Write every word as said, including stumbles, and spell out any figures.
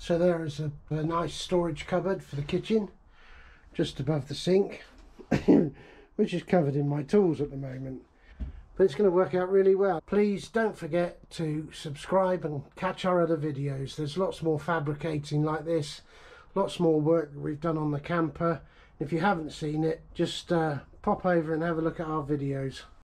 So there is a, a nice storage cupboard for the kitchen, just above the sink, which is covered in my tools at the moment. But it's going to work out really well. Please don't forget to subscribe and catch our other videos. There's lots more fabricating like this, lots more work that we've done on the camper. If you haven't seen it, just uh, pop over and have a look at our videos.